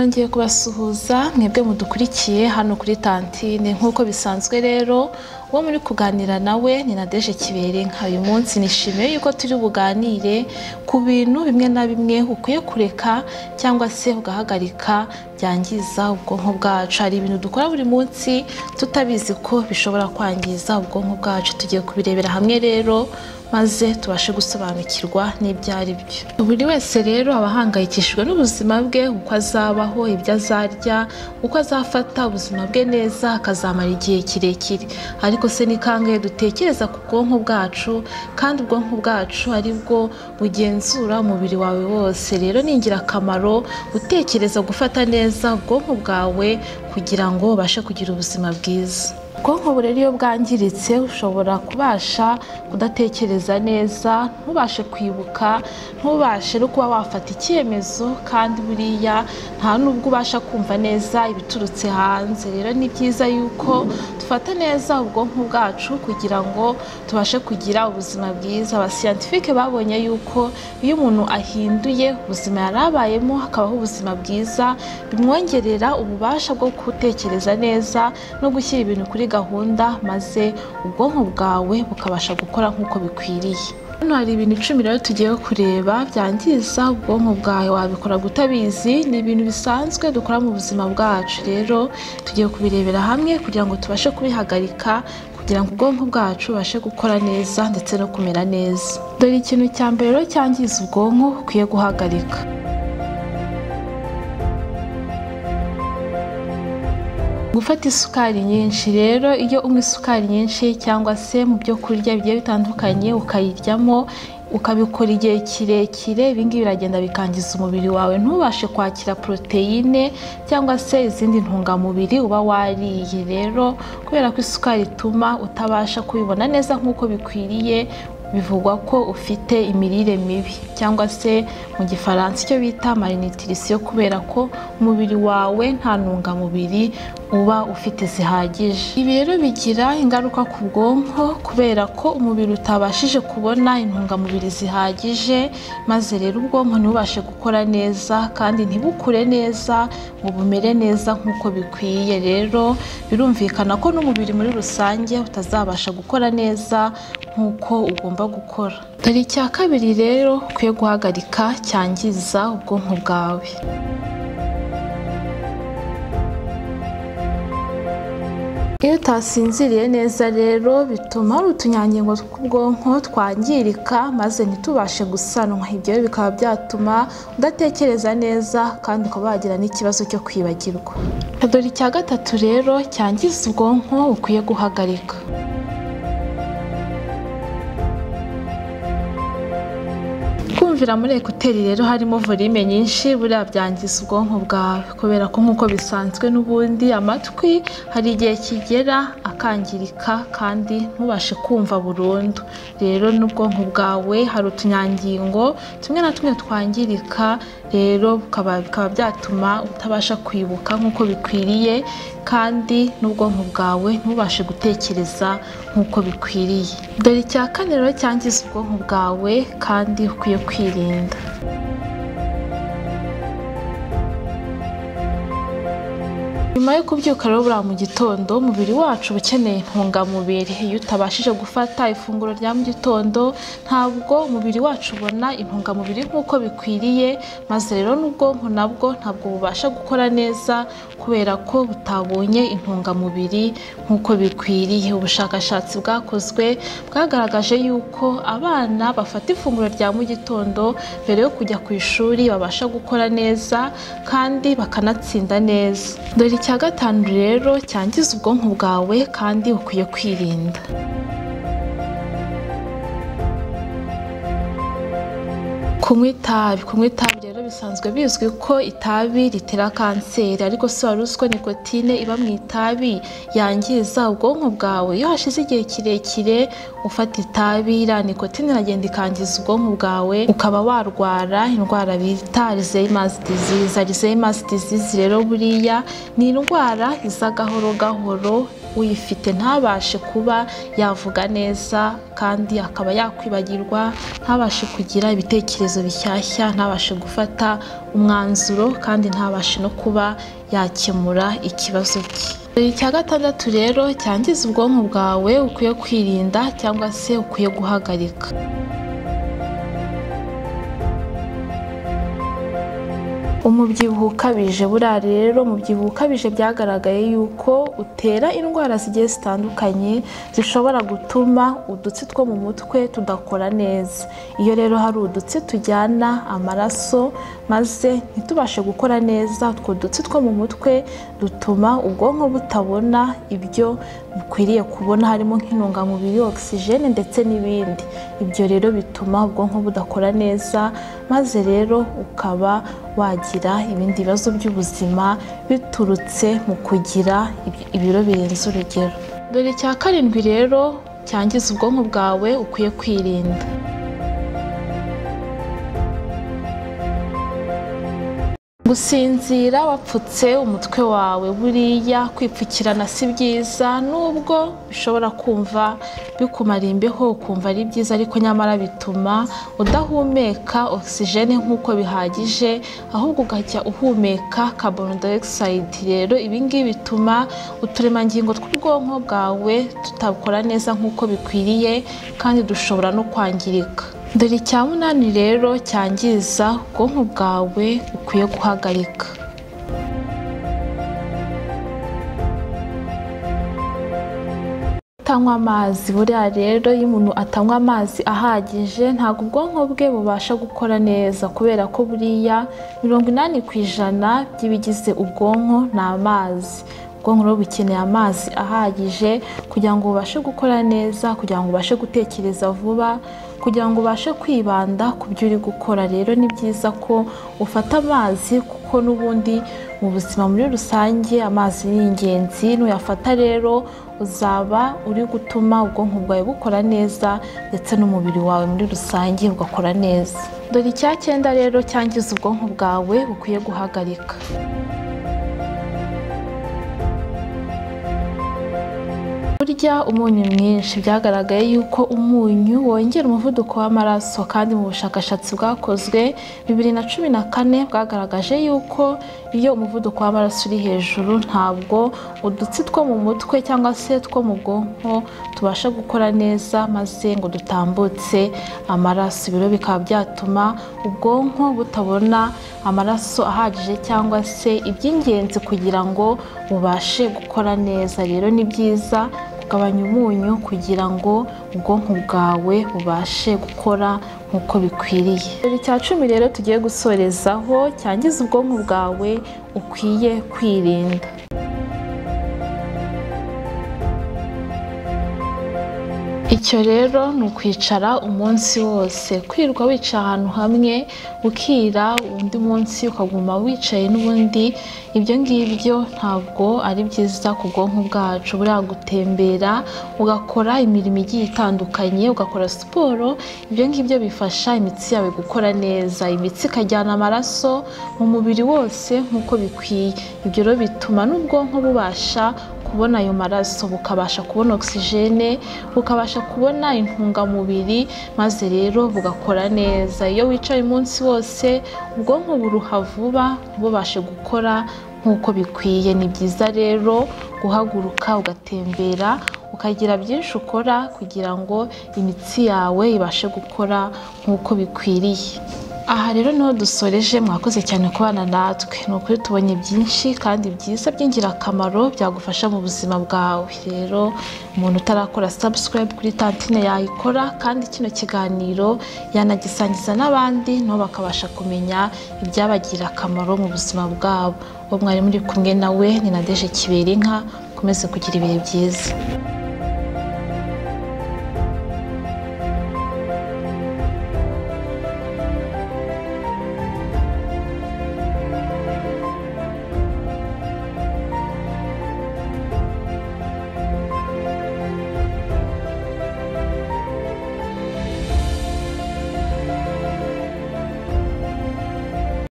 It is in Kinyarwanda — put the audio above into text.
nongeye kubasuhuza mwebwe mudukurikiye hano kuri Tantine nkuko bisanzwe rero uwo muri kuganira nawe ni Nadege Kiberenka. Uyu munsi nishimiye yuko turi buganire ku bintu bimwe na bimwe ukwiye kureka cyangwa se ugahagarika byangiza ubwonko bwacu. Hari ibintu dukora buri munsi tutabizi ko bishobora kwangiza ubwonko bwacu. Tugiye kubirebera hamwe rero maze tubashe gusobanukirwa n'ibyari byo. Buri wese rero abahangayikishijwe n'ubuzima bwe, uko azabaho, ibyo azarya, uko azafata ubuzima bwe neza akazamara igihe kirekire. Ariko se ni kangahe dutekereza ku bwonko bwacu, kandi ubwonko bwacu ari bwo bugenzura umubiri wawe wose. Rero ni ingirakamaro gutekereza gufata neza ubwonko bwawe kugira ngo ubashe kugira ubuzima bwiza. Ubwonko burero iyo bwangiritse ushobora kubasha kudatekereza neza, ntubashe kwibuka, ntubashe no kuba wafata icyemezo, kandi buriya nta nubwo ubasha kumva neza ibiturutse hanze. Rero ni byiza yuko dufata neza ubwonko bwacu kugira ngo tubashe kugira ubuzima bwiza. Abasiyantifike babonye yuko iyo umuntu ahinduye ubuzima yarabayemo hakabaho ubuzima bwiza, bimwongerera ububasha bwo gutekereza neza no gushyira ibintu kuri gahunda, maze ubwonko bwawe bukabasha gukora nk'uko bikwiriye. Hano hari ibintu 10 rero tugiye kureba byangiza ubwonko bwawe. Wabikora gutabizi, ni ibintu bisanzwe dukora mu buzima bwacu. Rero tugiye kubirebera hamwe kugira ngo tubashe kubihagarika, kugira ngo ubwonko bwacu bubashe gukora neza ndetse no kumera neza. Dore ikintu cya mbere rero cyangiza ubwonko ukwiye guhagarika: gufata isukari nyinshi. Rero iyo unywa isukari nyinshi cyangwa se mu byo kurya bigiye bitandukanye ukayiryamo ukabikora igihe kirekire, ibingibi biragenda bikangiza umubiri wawe. Ntubashe kwakira proteine cyangwa se izindi ntungamubiri uba wariye. Rero kubera ko isukari ituma utabasha kubibona neza nk'uko bikwiriye, bivugwa ko ufite imirire mibi cyangwa se mu gifaransa icyo bita malnutrition, kubera ko umubiri wawe nta ntungamubiri uba ufite zihagije. Ibi rero bigira ingaruka ku bwonko kubera ko umubiri utabashije kubona intungamubiri zihagije, maze rero ubwonko ntibubashe gukora neza kandi ntibukure neza ngo bumere neza nk'uko bikwiye. Rero birumvikana ko n'umubiri muri rusange utazabasha gukora neza nk'uko ugomba gukora. Dore icya kabiri rero ukwiye guhagarika cyangiza ubwonko bwawe: iyo utasinziriye neza rero bituma hari utunyangingo tw'ubwonko twangirika maze ntitubashe gusanwa. Ibyo bikaba byatuma udatekereza neza kandi ukaba wagira n'ikibazo cyo kwibagirwa. Dore icya gatatu rero cyangiza ubwonko ukwiye guhagarika: kumvira muri ekuteri rero harimo volume nyinshi. Buriya byangiza ubwonko bwawe kubera ko nk'uko bisanzwe n'ubundi amatwi hari igihe kigera akangirika kandi ntubashe kumva burundu. Rero n'ubwonko bwawe hari utunyangingo tumwe na tumwe twangirika, rero bikaba byatuma utabasha kwibuka nk'uko bikwiriye, kandi n'ubwonko bwawe ntubashe gutekereza nk'uko bikwiriye. Dore icya kane rero cyangiza ubwonko bwawe kandi ukwiye kwirinda: nyuma yo kubyuka rero buriya mu gitondo umubiri wacu uba ukeneye intungamubiri. Iyo utabashije gufata ifunguro rya mu gitondo ntabwo umubiri wacu ubona intungamubiri nk'uko bikwiriye, maze rero n'ubwonko nabwo ntabwo bubasha gukora neza kubera ko butabonye intungamubiri nk'uko bikwiriye. Ubushakashatsi bwakozwe bwagaragaje yuko abana bafata ifunguro rya mu gitondo mbere yo kujya ku ishuri babasha gukora neza kandi bakanatsinda neza. Dore icya gatanu rero cyangiza ubwonko bwawe kandi ukwiye kwirinda: kunywa itabi. Kunywa itabi rero bisanzwe bizwi ko itabi ritera kanseri, ariko si wari uzi ko nikotine iba mu itabi yangiza ubwonko bwawe? Iyo hashize igihe kirekire ufata itabi, iriya nikotine iragenda ikangiza ubwonko bwawe, ukaba warwara indwara bita Alzheimer's disease. Alzheimer's disease rero buriya ni indwara iza gahoro gahoro uyifite ntabashe kuba yavuga neza kandi akaba yakwibagirwa, ntabashe kugira ibitekerezo bishyashya, ntabashe gufata umwanzuro kandi ntabashe no kuba yakemura ikibazo cye. Icya gatandatu rero cyangiza ubwonko bwawe ukwiye kwirinda cyangwa se ukwiye guhagarika. Umubyibuho ukabije. Buriya rero umubyibuho ukabije byagaragaye yuko utera indwara zigiye zitandukanye zishobora gutuma udutsi two mu mutwe tudakora neza. Iyo rero hari udutsi tujyana amaraso maze ntitubashe gukora neza, utwo dutsi two mu mutwe dutuma ubwonko butabona ibyo bukwiriye kubona, harimo nk'intungamubiri, oxygene ndetse n'ibindi. Ibyo rero bituma ubwonko budakora neza, maze rero ukaba wagira ibindi bibazo by'ubuzima biturutse mu kugira ibiro birenze urugero. Dore icya karindwi rero cyangiza ubwonko bwawe ukwiye kwirinda. Gusinzira wapfutse umutwe wawe. Buriya kwipfukirana si byiza, nubwo bishobora kumva bikumara imbeho ukumva ari byiza, ariko nyamara bituma udahumeka oxygene nk'uko bihagije, ahubwo ugajya uhumeka carbon dioxide. Rero ibi ngibi bituma uturemangingo tw'ubwonko bwawe tutakora neza nk'uko bikwiriye kandi dushobora no kwangirika. Dore icya munani rero cyangiza ubwonko bwawe ukwiye guhagarika. Kutanywa amazi. Buriya rero iyo umuntu atanywa amazi ahagije ntabwo ubwonko bwe bubasha gukora neza, kubera ko buriya 80% by'ibigize ubwonko ni amazi. Ubwonko rero bukeneye amazi ahagije kugira ngo bubashe gukora neza, kugira ngo ubashe gutekereza vuba, kugira ngo ubashe kwibanda ku byo uri gukora. Rero ni byiza ko ufata amazi, kuko n'ubundi mu buzima muri rusange amazi ni ingenzi. Nuyafata rero uzaba uri gutuma ubwonko bwawe bukora neza ndetse n'umubiri wawe muri rusange ugakora neza. Dore icya 9 rero cyangiza ubwonko bwawe bukwiye guhagarika. Burya umunyu mwinshi. Byagaragaye yuko umunyu wongera umuvuduko w'amaraso, kandi mu bushakashatsi bwakozwe 2014 bwagaragaje yuko iyo umuvuduko w'amaraso uri hejuru ntabwo udutsi two mu mutwe cyangwa se two mu bwonko tubasha gukora neza maze ngo dutambutse amaraso. Biro bikaba byatuma ubwonko butabona amaraso ahagije cyangwa se iby'ingenzi kugira ngo bubashe gukora neza. Rero ni byiza kugabanya umunyu kugira ngo ubwonko bwawe bubashe gukora nk'uko bikwiriye. Icya 10 rero tugiye gusorezaho cyangiza ubwonko bwawe ukwiye kwirinda. Icyo rero ni ukwicara umunsi wose, kwirirwa wicaye ahantu hamwe ukira, undi munsi ukaguma wicaye n'ubundi. Ibyo ngibyo ntabwo ari byiza ku bwonko bwacu. Buriya gutembera, ugakora imirimo igiye itandukanye, ugakora siporo, ibyo ngibyo bifasha imitsi yawe gukora neza, imitsi ikajyana amaraso mu mubiri wose nk'uko bikwiye. Ibyo rero bituma n'ubwonko bubasha kubona ayo maraso, bukabasha kubona oxygene, bukabasha kubona intungamubiri, maze rero bugakora neza. Iyo wicaye umunsi wose ubwonko buruha vuba, bubashe gukora nk'uko bikwiye. Ni byiza rero guhaguruka ugatembera, ukagira byinshi ukora kugira ngo imitsi yawe ibashe gukora nk'uko bikwiriye. Aha rero niho dusoreje. Mwakoze cyane kubana natwe. Ni ukuri tubonye byinshi kandi byiza by'ingirakamaro byagufasha mu buzima bwawe. Rero umuntu utarakora subscribe kuri Tantine yayikora, kandi kino kiganiro yanagisangiza n'abandi nabo bakabasha kumenya ibyabagira akamaro mu buzima bwabo. Uwo mwari muri kumwe nawe ni Nadege Kiberinka. Komeze kugira ibihe byiza.